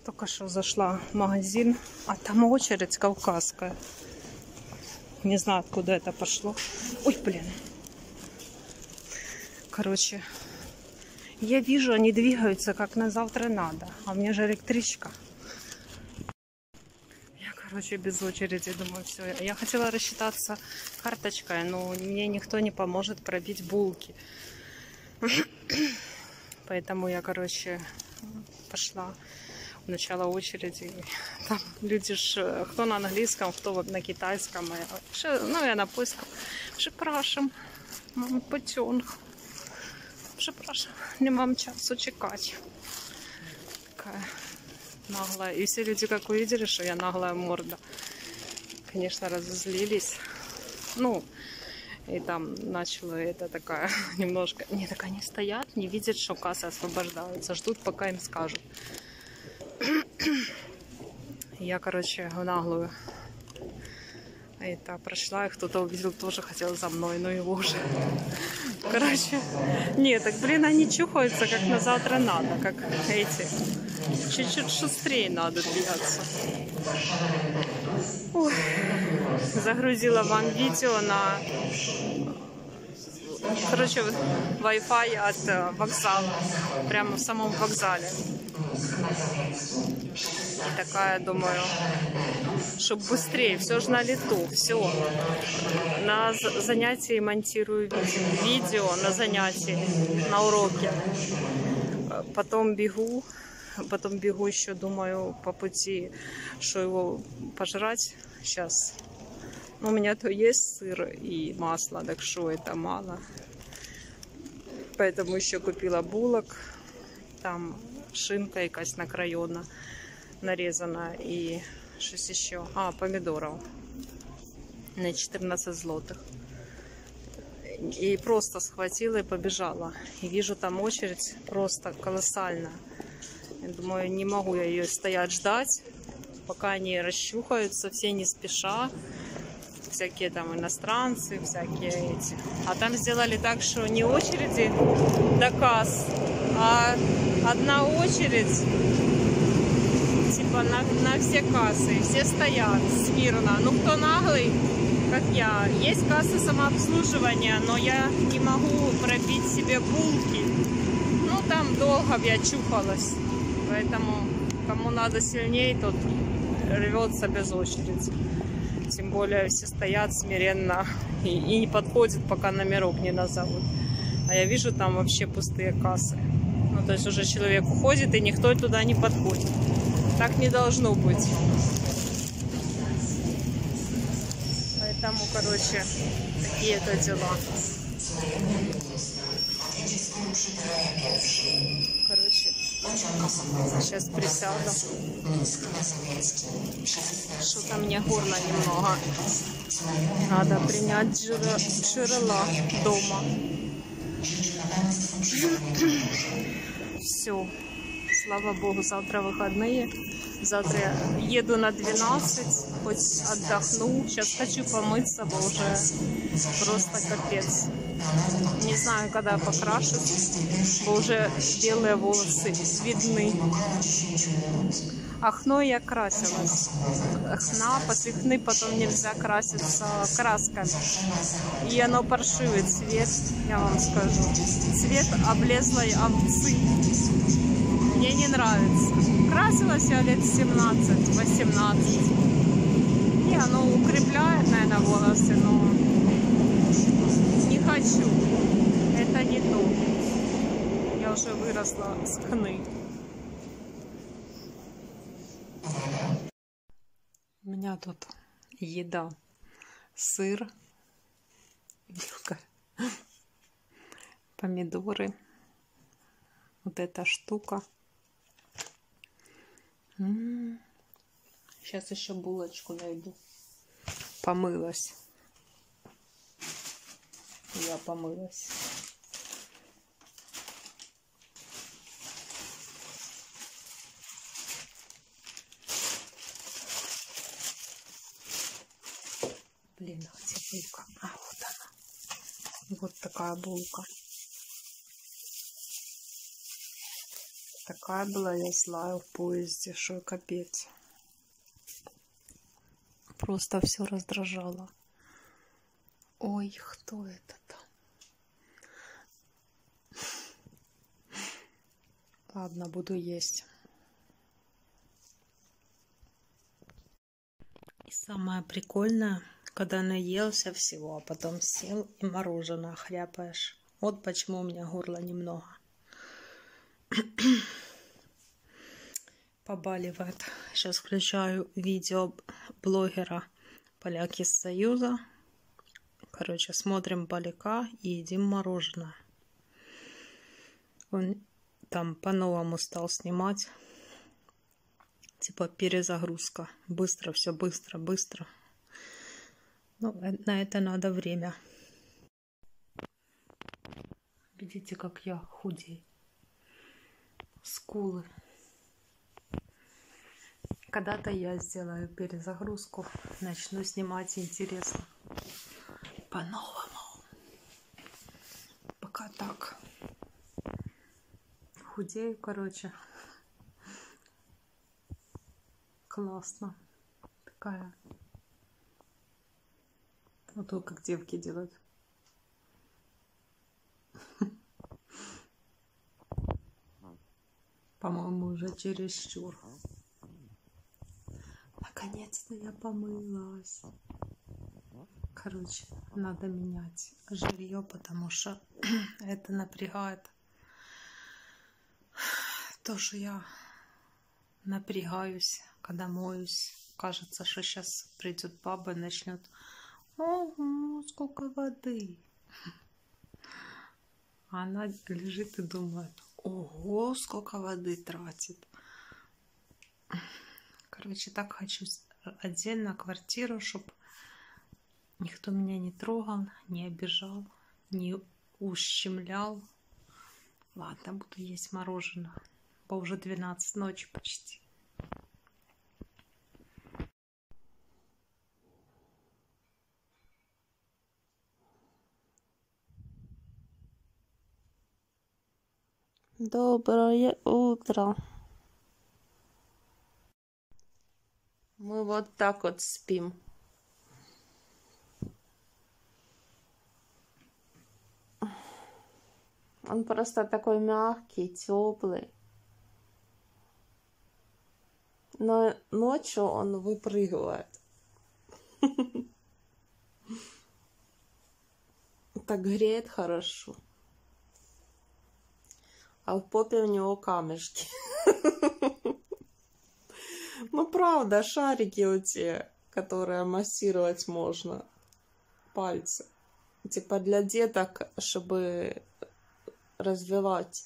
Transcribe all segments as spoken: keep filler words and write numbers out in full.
Только что зашла в магазин, а там очередь кавказская. Не знаю, откуда это пошло. Ой, блин. Короче, я вижу, они двигаются, как на завтра надо. А мне же электричка. Я, короче, без очереди, думаю, все. Я хотела рассчитаться карточкой, но мне никто не поможет пробить булки. Поэтому я, короче, пошла в начало очереди. Там люди ж, кто на английском, кто на китайском. Ну, я на польском. Przepraszam, mam pociąg. Przepraszam, не mam часу чекать. Такая наглая. И все люди, как увидели, что я наглая морда, конечно, разозлились. Ну, и там начала это такая немножко... Не, так они стоят, не видят, что кассы освобождаются. Ждут, пока им скажут. Я, короче, в наглую это прошла, и кто-то увидел, тоже хотел за мной, но его уже... Короче, нет, так, блин, они чухаются, как на завтра надо, как эти. Чуть-чуть шустрее надо двигаться. Ой. Загрузила вам видео на... Короче, Wi-Fi от вокзала. Прямо в самом вокзале. И такая, думаю, чтобы быстрее. Все же на лету. Все. На занятии монтирую видео, на занятии, на уроке. Потом бегу. Потом бегу еще, думаю, по пути, что его пожрать сейчас. У меня то есть сыр и масло, так что это мало. Поэтому еще купила булок. Там шинка якась накроена, нарезана. И что еще? А, помидоров. На четырнадцать злотых. И просто схватила и побежала. И вижу там очередь просто колоссальная. Я думаю, не могу я ее стоять ждать, пока они расчухаются, все не спеша. Всякие там иностранцы, всякие эти. А там сделали так, что не очереди до касс, а одна очередь типа на, на все кассы. Все стоят смирно. Ну, кто наглый, как я. Есть кассы самообслуживания, но я не могу пробить себе булки. Ну, там долго я чухалась. Поэтому, кому надо сильнее, тот рвется без очереди. Тем более все стоят смиренно и, и не подходят, пока номерок не назовут. А я вижу там вообще пустые кассы. Ну, то есть уже человек уходит, и никто туда не подходит. Так не должно быть. Поэтому, короче, такие-то дела. Короче, сейчас присяду. Что-то мне горло немного. Надо принять жирала дома. Все. Слава богу, завтра выходные. Завтра я еду на двенадцать, хоть отдохну. Сейчас хочу помыться, бо уже просто капец. Не знаю, когда покрашусь, бо уже белые волосы видны. А хной я красилась. Хна, после хны потом нельзя краситься красками. И оно паршивый цвет, я вам скажу. Цвет облезлой овцы. Мне не нравится. Красилась я лет семнадцать-восемнадцать. И оно укрепляет, наверное, волосы, но не хочу. Это не то. Я уже выросла с хны. У меня тут еда. Сыр, вилка, помидоры. Вот эта штука. М-м-м. Сейчас еще булочку найду. Помылась. Я помылась. Блин, где булка? А, вот она. Вот такая булка. Так Такая была я злая в поезде, что капец. Просто все раздражало. Ой, кто это там? Ладно, буду есть. И самое прикольное, когда наелся всего, а потом сел и мороженое хряпаешь. Вот почему у меня горла немного побаливает. Сейчас включаю видео блогера Поляки из Союза. Короче, смотрим поляка и едим мороженое. Он там по-новому стал снимать. Типа перезагрузка. Быстро, все быстро, быстро. Ну, на это надо время. Видите, как я худею. Скулы. Когда-то я сделаю перезагрузку. Начну снимать интересно. По-новому. Пока так. Худею, короче. Классно. Такая. Вот то, как девки делают. По-моему, уже чересчур. Наконец-то я помылась. Короче, надо менять жилье, потому что это напрягает. То, что я напрягаюсь, когда моюсь. Кажется, что сейчас придет баба и начнет: ого, сколько воды. А она лежит и думает: ого, сколько воды тратит. Короче, так хочу отдельно квартиру, чтобы никто меня не трогал, не обижал, не ущемлял. Ладно, буду есть мороженое. По уже двенадцать ночи почти. Доброе утро. Мы вот так вот спим. Он просто такой мягкий, теплый. Но ночью он выпрыгивает. Так греет хорошо. А в попе у него камешки. Ну, правда, шарики у те, которые массировать можно. Пальцы. Типа для деток, чтобы развивать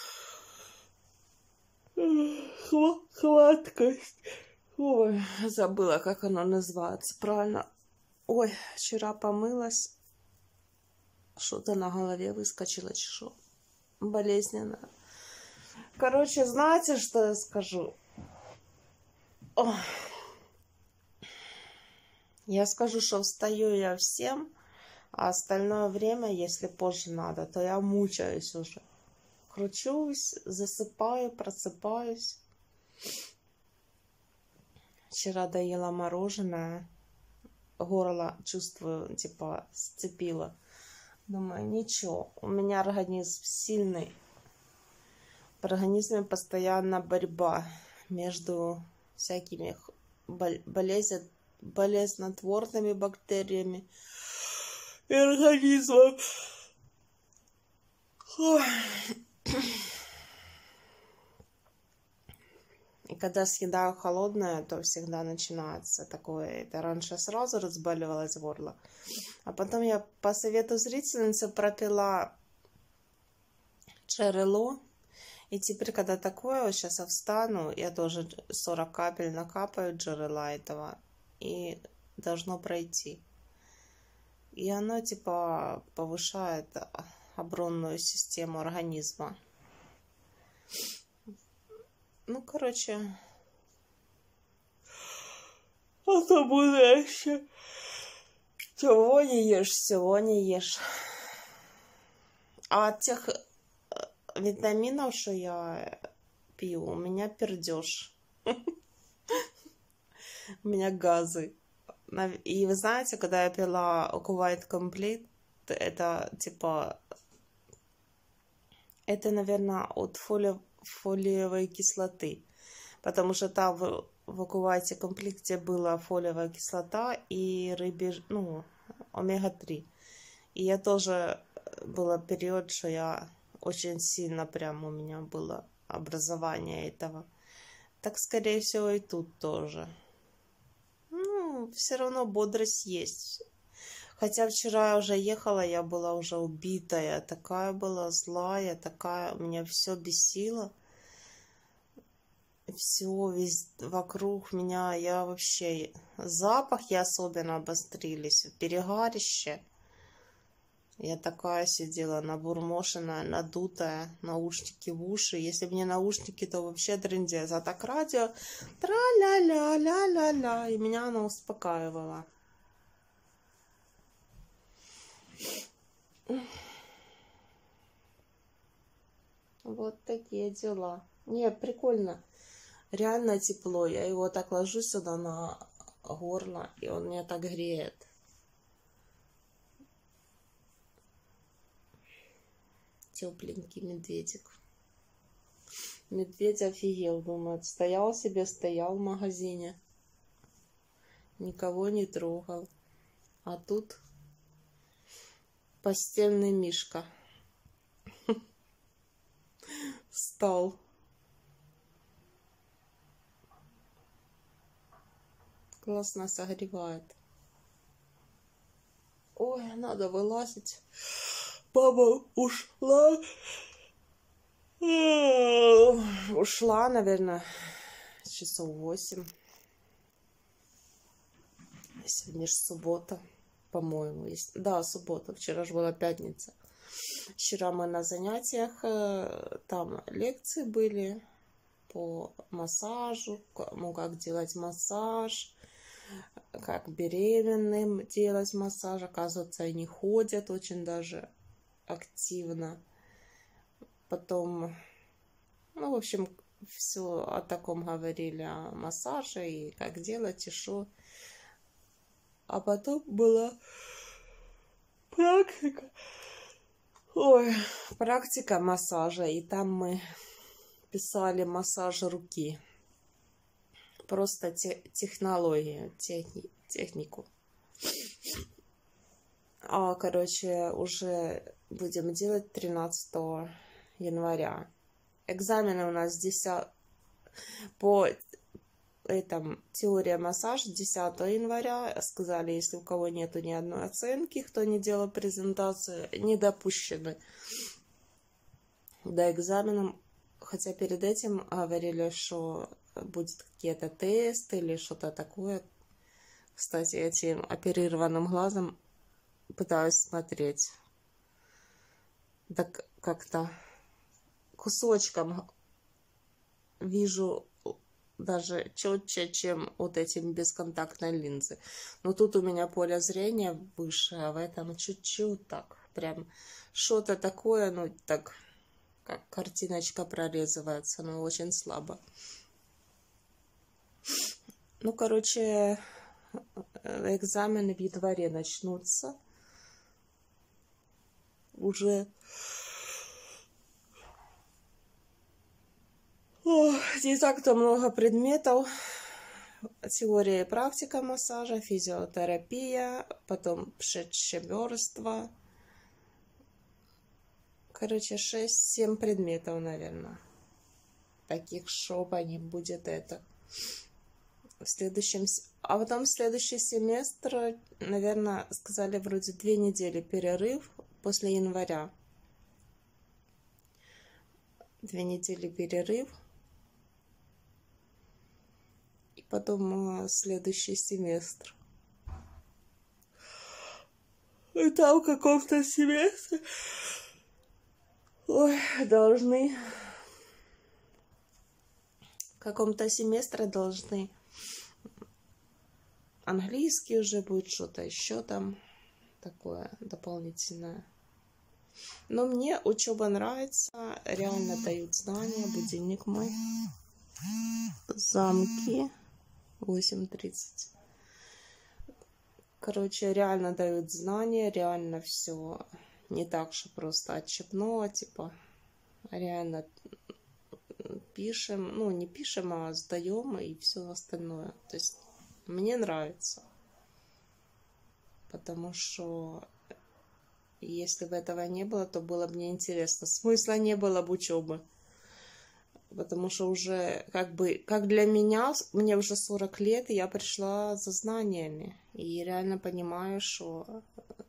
хваткость. Ой, забыла, как оно называется. Правильно. Ой, вчера помылась. Что-то на голове выскочило, чешу. Болезненно. Короче, знаете, что я скажу? Ой. Я скажу, что встаю я в семь, а остальное время, если позже надо, то я мучаюсь уже. Кручусь, засыпаю, просыпаюсь. Вчера доела мороженое. Горло чувствую, типа, сцепило. Думаю, ничего, у меня организм сильный. В организме постоянно борьба между всякими болезнь, болезнетворными бактериями и организмом. И когда съедаю холодное, то всегда начинается такое. Это раньше сразу разбаливалось горло. А потом я по совету зрительницы пропила Черело. И теперь, когда такое, вот сейчас я встану, я тоже сорок капель накапаю Джерела этого. И должно пройти. И оно типа повышает оборонную систему организма. Ну, короче. А то будущее. Чего не ешь, всего не ешь. А от тех витаминов, что я пью, у меня пердеж. У меня газы. И вы знаете, когда я пила White Complete, это типа... Это, наверное, от фоли... фолиевой кислоты. Потому что там в, в White Complete была фолиевая кислота и рыбий, ну, омега три. И я тоже... Был период, что я очень сильно прям у меня было образование этого. Так, скорее всего, и тут тоже. Ну, все равно бодрость есть. Хотя вчера я уже ехала, я была уже убитая. Такая была злая, такая... Меня все бесило. Все весь вокруг меня. Я вообще... Запахи особенно обострились. Перегарище. Я такая сидела, набурмошенная, надутая, наушники в уши. Если бы не наушники, то вообще трындец. А так радио, тра-ля-ля-ля-ля-ля. И меня оно успокаивало. Вот такие дела. Не, прикольно. Реально тепло. Я его так ложу сюда на горло, и он меня так греет. Тепленький медведик. Медведь офигел, думает. Стоял себе, стоял в магазине. Никого не трогал. А тут постельный мишка. Встал. Классно согревает. Ой, надо вылазить. Папа ушла. Ушла, наверное, часов восемь. Сегодня же суббота, по-моему. Да, суббота. Вчера же была пятница. Вчера мы на занятиях, там лекции были по массажу, ну, как делать массаж, как беременным делать массаж. Оказывается, они ходят очень даже активно. Потом, ну, в общем, все о таком говорили, о массаже и как делать, и что. А потом была практика. Ой, практика массажа. И там мы писали массаж руки. Просто те, технологию, техни, технику. А, короче, уже будем делать тринадцатого января. Экзамены у нас десятого по этом теория массажа десятого января. Сказали, если у кого нету ни одной оценки, кто не делал презентацию, не допущены до экзамена. Хотя перед этим говорили, что будет какие-то тесты или что-то такое. Кстати, этим оперированным глазом пытаюсь смотреть. Так как-то кусочком вижу даже четче, чем вот этим бесконтактной линзы. Но тут у меня поле зрения выше, а в этом чуть-чуть так. Прям что-то такое, ну так, как картиночка прорезывается, но очень слабо. Ну, короче, экзамены в январе начнутся. Уже Ох, не так-то много предметов. Теория и практика массажа, физиотерапия, потом пшечеберство. Короче, шесть-семь предметов, наверное. Таких, чтобы не будет это. В следующем... А потом следующий семестр, наверное, сказали вроде две недели перерыв после января. Две недели перерыв. И потом следующий семестр. И там в каком-то семестре ой, должны в каком-то семестре должны английский уже будет, что-то еще там такое дополнительное. Но мне учеба нравится, реально дают знания. Будильник мой. Замки. восемь тридцать. Короче, реально дают знания, реально все не так, что просто отщепнуло, типа, реально пишем, ну, не пишем, а сдаем и все остальное. То есть мне нравится. Потому что если бы этого не было, то было бы неинтересно. Смысла не было бы учебы. Потому что уже, как бы, как для меня, мне уже сорок лет, и я пришла за знаниями. И реально понимаю, что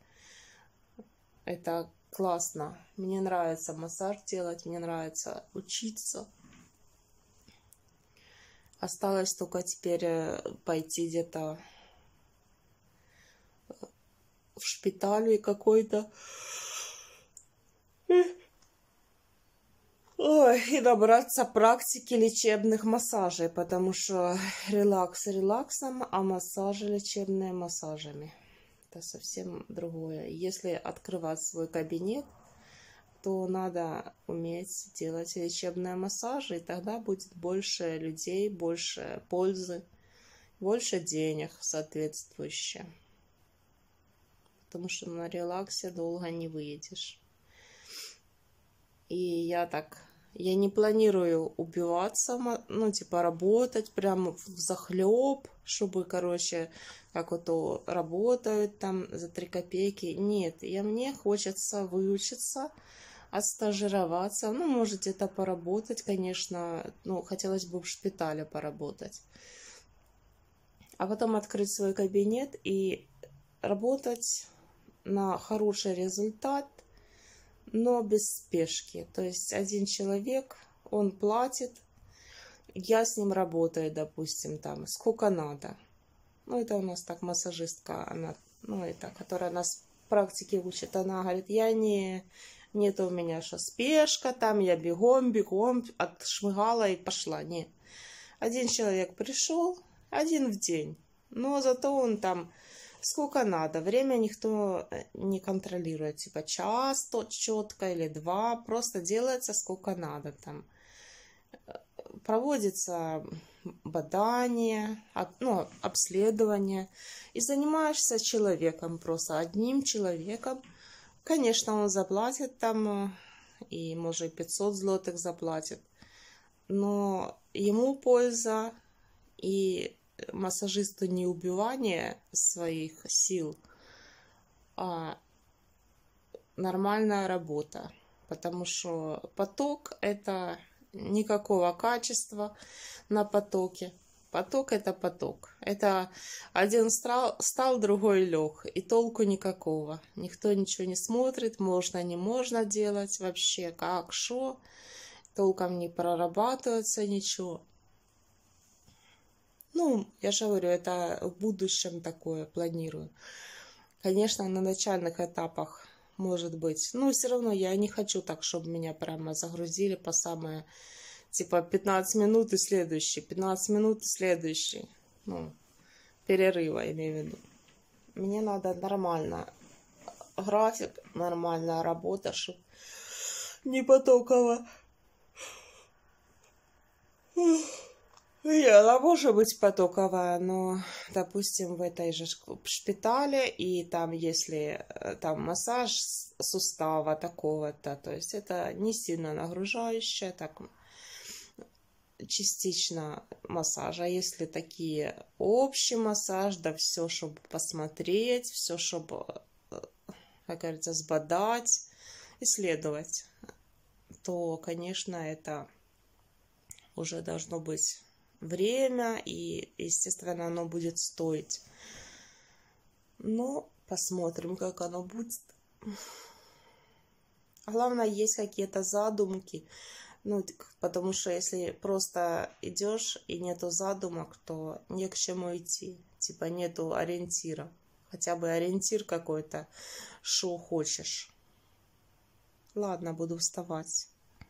это классно. Мне нравится массаж делать, мне нравится учиться. Осталось только теперь пойти где-то в шпитале какой-то. Ой, и набраться практики лечебных массажей, потому что релакс релаксом, а массажи лечебные массажами. Это совсем другое. Если открывать свой кабинет, то надо уметь делать лечебные массажи, и тогда будет больше людей, больше пользы, больше денег соответствующе. Потому что на релаксе долго не выедешь. И я так, я не планирую убиваться, ну, типа, работать прямо взахлеб, чтобы, короче, как вот то работают там за три копейки. Нет, я, мне хочется выучиться, отстажироваться. Ну, может, где-то поработать, конечно. Ну, хотелось бы в шпитале поработать. А потом открыть свой кабинет и работать на хороший результат, но без спешки. То есть один человек, он платит, я с ним работаю, допустим, там, сколько надо. Ну, это у нас так массажистка, она, ну, это, которая нас практике учит, она говорит, я не, нет у меня что спешка, там, я бегом, бегом, отшмыгала и пошла. Нет. Один человек пришел, один в день, но зато он там сколько надо. Время никто не контролирует. Типа час то четко или два. Просто делается сколько надо. Там проводится бадание, ну, обследование. И занимаешься человеком, просто одним человеком. Конечно, он заплатит там, и может пятьсот злотых заплатит. Но ему польза, и массажисту не убивание своих сил, а нормальная работа. Потому что поток — это никакого качества на потоке. Поток — это поток. Это один стал, стал, другой лег. И толку никакого. Никто ничего не смотрит, можно, не можно делать вообще, как, что. Толком не прорабатывается ничего. Ну, я же говорю, это в будущем такое планирую. Конечно, на начальных этапах может быть. Но все равно я не хочу так, чтобы меня прямо загрузили по самое, типа, пятнадцать минут и следующий, пятнадцать минут и следующий. Ну, перерыва, имею в виду. Мне надо нормально график, нормальная работа, чтобы не потоково. Не, она может быть потоковая, но, допустим, в этой же шпитале, и там, если там массаж сустава такого-то, то есть это не сильно нагружающее, так частично массаж. А если такие общий массаж, да все, чтобы посмотреть, все, чтобы, как говорится, сбодать, исследовать, то, конечно, это уже должно быть время, и, естественно, оно будет стоить. Но посмотрим, как оно будет. Главное, есть какие-то задумки. Ну, потому что если просто идешь и нету задумок, то не к чему идти. Типа нету ориентира. Хотя бы ориентир какой-то, что хочешь. Ладно, буду вставать.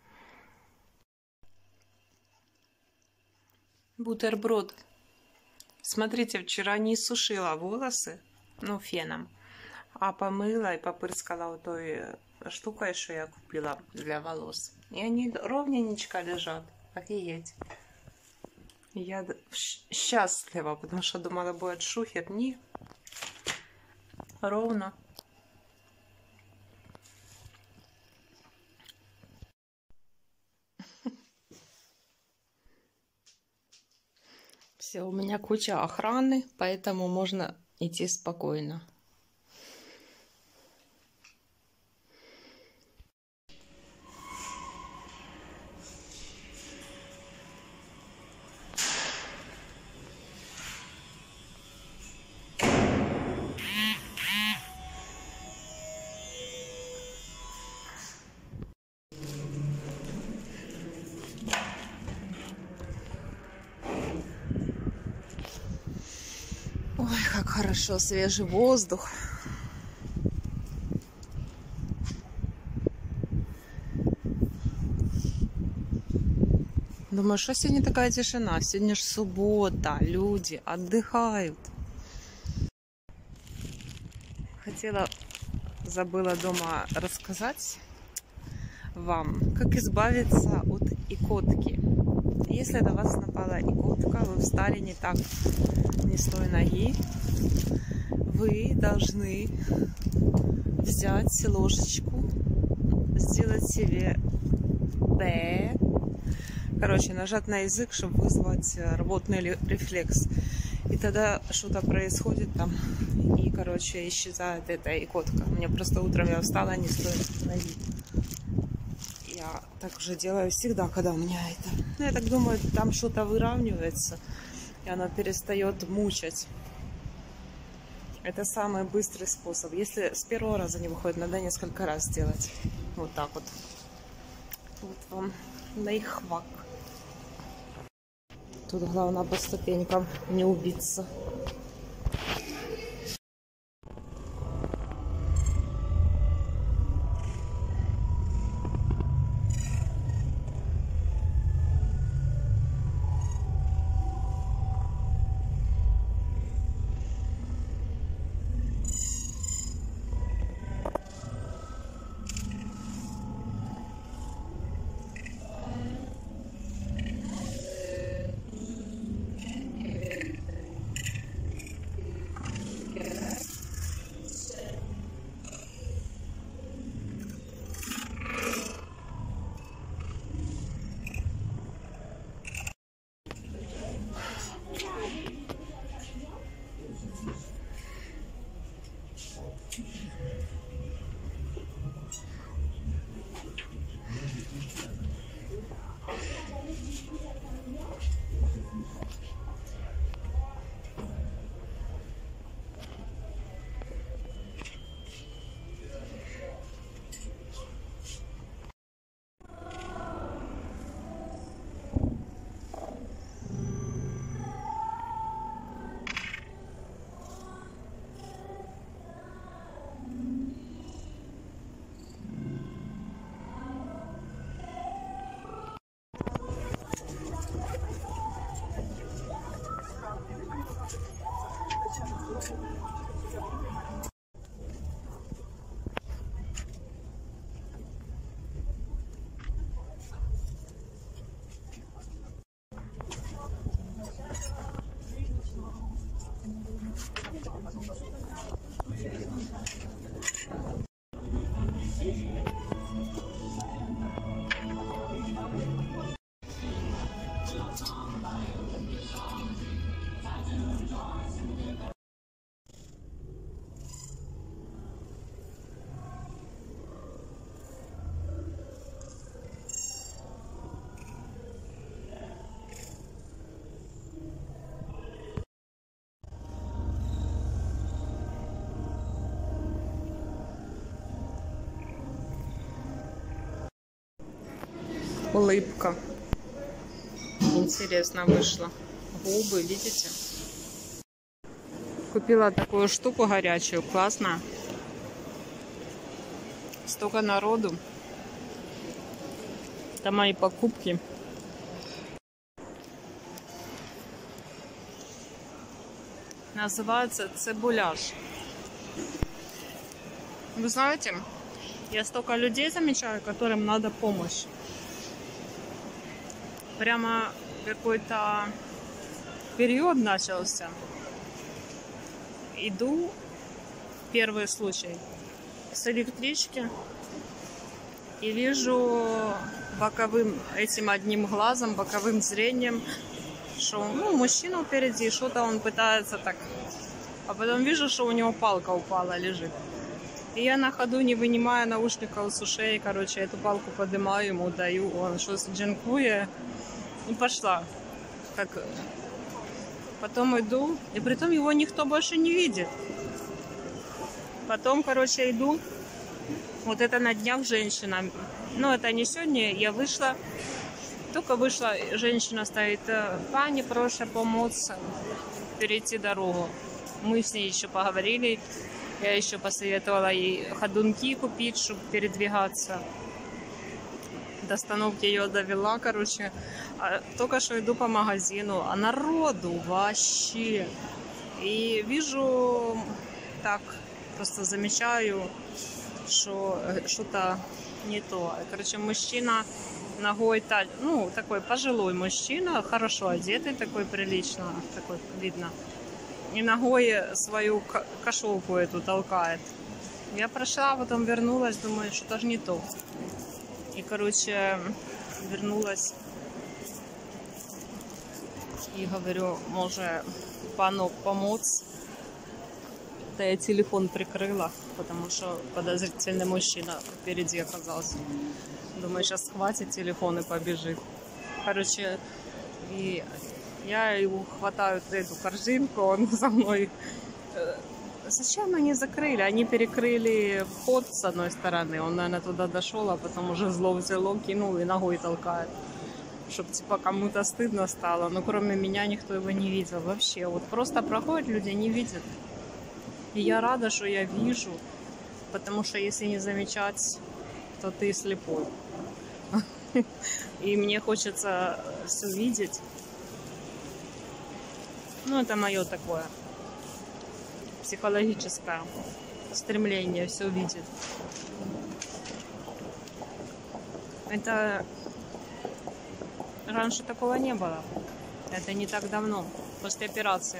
Бутерброд. Смотрите, вчера не сушила волосы, ну, феном, а помыла и попырскала вот той штука еще я купила для волос. И они ровненечко лежат. Офигеть. Я счастлива, потому что думала, будет шухер. Не. Ровно. Все, у меня куча охраны, поэтому можно идти спокойно. Ой, как хорошо, свежий воздух. Думаю, что сегодня такая тишина? Сегодня же суббота, люди отдыхают. Хотела, забыла дома рассказать вам, как избавиться от икотки. Если на вас напала икотка, вы встали не так, не с той ноги, вы должны взять ложечку, сделать себе Б, короче, нажать на язык, чтобы вызвать рвотный рефлекс. И тогда что-то происходит там, и, короче, исчезает эта икотка. У меня просто утром я встала не с той ноги. Я так уже делаю всегда, когда у меня это... Ну, я так думаю, там что-то выравнивается, и оно перестает мучать. Это самый быстрый способ. Если с первого раза не выходит, надо несколько раз сделать. Вот так вот. Вот вам лайфхак. Тут главное по ступенькам не убиться. Улыбка. Интересно вышло. Губы, видите? Купила такую штуку горячую, классно. Столько народу. Это мои покупки. Называется цибуляж. Вы знаете, Я столько людей замечаю, которым надо помощь. Прямо какой-то период начался. Иду, первый случай, с электрички и вижу боковым, этим одним глазом, боковым зрением, что ну, мужчина впереди, что-то он пытается так. А потом вижу, что у него палка упала, лежит. И я на ходу, не вынимая наушников с ушей, короче, эту палку поднимаю, ему даю, он что-то джинкует, и пошла. Как... Потом иду, и притом его никто больше не видит. Потом, короче, иду, вот это на днях женщина, ну это не сегодня, я вышла, только вышла, женщина стоит, пани, прошу помочь перейти дорогу. Мы с ней еще поговорили, я еще посоветовала ей ходунки купить, чтобы передвигаться. До остановки ее довела, короче. А только что иду по магазину, а народу вообще. И вижу, так, просто замечаю, что что-то не то. Короче, мужчина ногой, ну, такой пожилой мужчина, хорошо одетый, такой прилично, такой видно. И ногой свою кошелку эту толкает. Я прошла, потом вернулась, думаю, что-то же не то. И, короче, вернулась и говорю, может, пану помочь. Да я телефон прикрыла, потому что подозрительный мужчина впереди оказался. Думаю, сейчас схватит телефон и побежит. Короче, и я его хватаю эту корзинку, он за мной. Зачем они закрыли? Они перекрыли вход с одной стороны. Он, наверное, туда дошел, а потом уже зло взяло, кинул и ногой толкает. Чтобы типа кому-то стыдно стало. Но кроме меня никто его не видел вообще. Вот просто проходят люди, не видят. И я рада, что я вижу. Потому что если не замечать, то ты слепой. И мне хочется все видеть. Ну, это мое такое психологическое стремление все видеть. Это раньше такого не было. Это не так давно, после операции.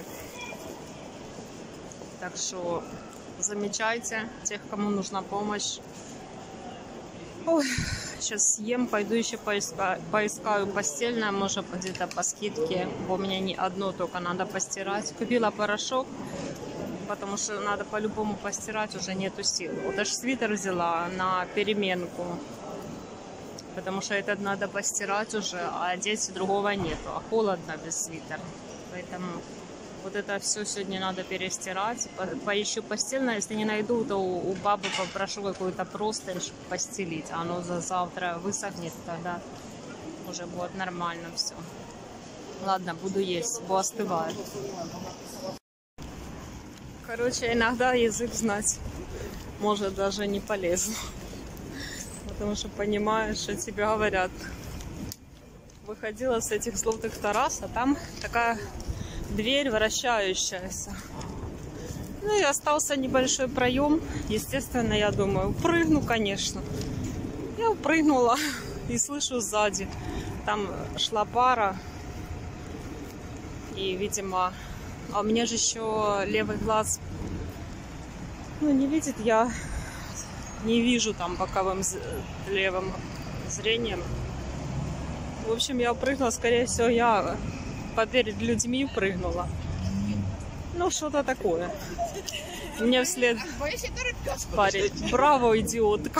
Так что замечайте тех, кому нужна помощь. Ой, сейчас съем, пойду еще поискаю, поискаю постельное, может где-то по скидке. У меня не одно только надо постирать. Купила порошок, потому что надо по-любому постирать, уже нету сил. Вот даже свитер взяла на переменку, потому что этот надо постирать уже, а одеть другого нету, а холодно без свитера. Поэтому вот это все сегодня надо перестирать. По поищу постельное, если не найду, то у, у бабы попрошу какую-то простынь постелить. Оно за завтра высохнет, тогда уже будет нормально все. Ладно, буду есть, бо остывает. Короче, иногда язык знать может даже не полезно. Потому что понимаешь, что тебе говорят. Выходила с этих золотых террас, а там такая дверь вращающаяся. Ну и остался небольшой проем. Естественно, я думаю, прыгну, конечно. Я прыгнула и слышу сзади. Там шла пара. И, видимо... А у меня же еще левый глаз, ну, не видит, я не вижу там боковым левым зрением. В общем, я прыгнула, скорее всего, я перед людьми прыгнула. Ну, что-то такое. Мне вслед парень, браво, идиотка.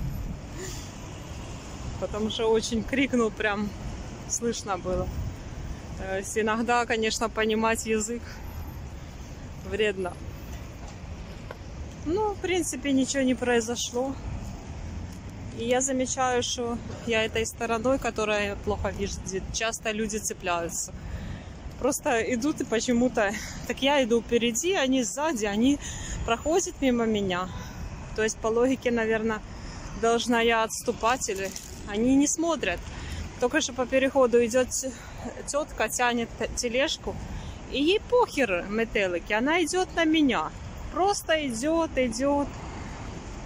Потому что очень крикнул, прям слышно было. То есть иногда, конечно, понимать язык вредно. Ну, в принципе, ничего не произошло. И я замечаю, что я этой стороной, которая плохо видит, часто люди цепляются. Просто идут и почему-то... Так я иду впереди, они сзади, они проходят мимо меня. То есть, по логике, наверное, должна я отступать, или они не смотрят. Только что по переходу идет тетка, тянет тележку, и ей похер метелики, она идет на меня. Просто идет, идет.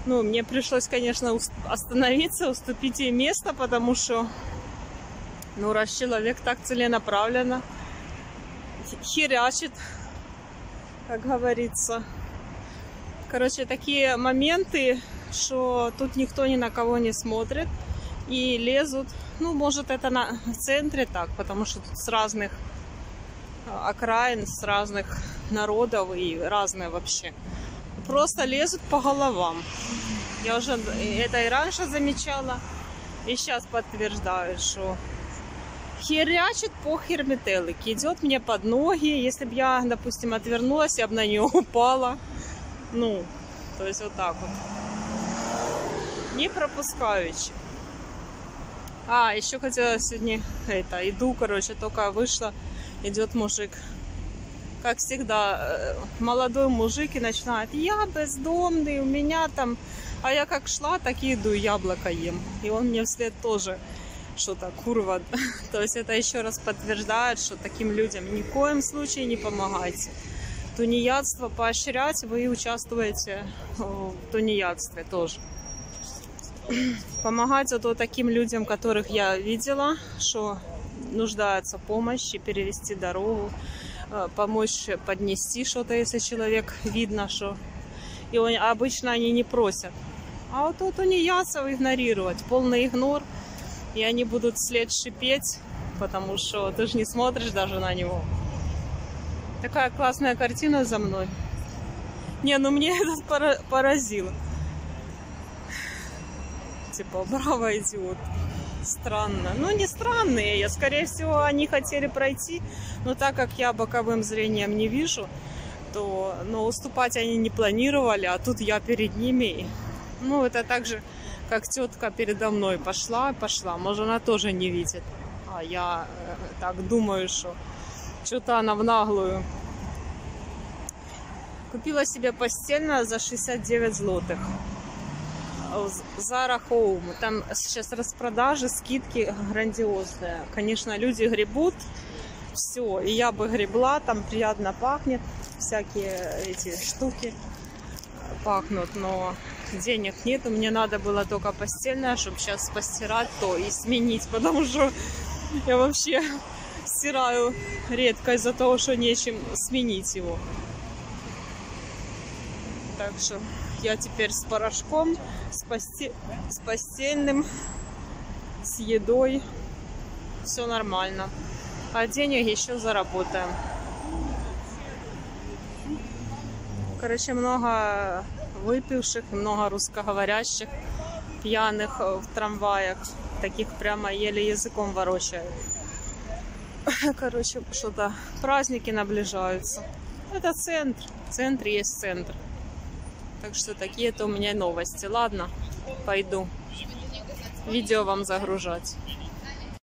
Ну, мне пришлось, конечно, остановиться, уступить ей место, потому что, ну, раз человек так целенаправленно херячит, как говорится. Короче, такие моменты, что тут никто ни на кого не смотрит и лезут. Ну, может, это на, в центре так, потому что тут с разных окраин, с разных народов и разные вообще. Просто лезут по головам. Я уже это и раньше замечала, и сейчас подтверждаю, что херячит похер метелик, идет мне под ноги. Если бы я, допустим, отвернулась, я бы на нее упала. Ну, то есть вот так вот. Не пропускаючи. А, еще хотела сегодня, это, иду, короче, только вышла, идет мужик. Как всегда, молодой мужик и начинает: я бездомный, у меня там... А я как шла, так и иду, яблоко ем. И он мне вслед тоже что-то, курва. То есть это еще раз подтверждает, что таким людям ни в коем случае не помогайте. Тунеядство поощрять, вы участвуете в тунеядстве тоже. Помогать вот таким людям, которых я видела, что нуждаются в помощи, перевести дорогу, помочь поднести что-то, если человек видно, что... И он, обычно они не просят. А вот у тунеядцев игнорировать, полный игнор, и они будут вслед шипеть, потому что ты же не смотришь даже на него. Такая классная картина за мной. Не, ну мне это поразило. Типа, браво, идиот. Странно. Ну, не странные. Я, скорее всего, они хотели пройти, но так как я боковым зрением не вижу, то, но уступать они не планировали, а тут я перед ними. Ну, это так же, как тетка передо мной пошла, пошла. Может, она тоже не видит. А я э, так думаю, что что-то она в наглую. Купила себе постельное за шестьдесят девять злотых. Zara Home. Там сейчас распродажи, скидки грандиозные. Конечно, люди гребут. Все. И я бы гребла. Там приятно пахнет. Всякие эти штуки пахнут. Но денег нет. Мне надо было только постельное, чтобы сейчас постирать то и сменить. Потому что я вообще стираю редко из-за того, что нечем сменить его. Так что я теперь с порошком, с, посте... с постельным, с едой. Все нормально. А денег еще заработаем. Короче, много выпивших, много русскоговорящих, пьяных в трамваях. Таких прямо еле языком ворочают. Короче, что-то праздники наближаются. Это центр. Центр есть центр. Так что такие-то у меня новости. Ладно, пойду видео вам загружать.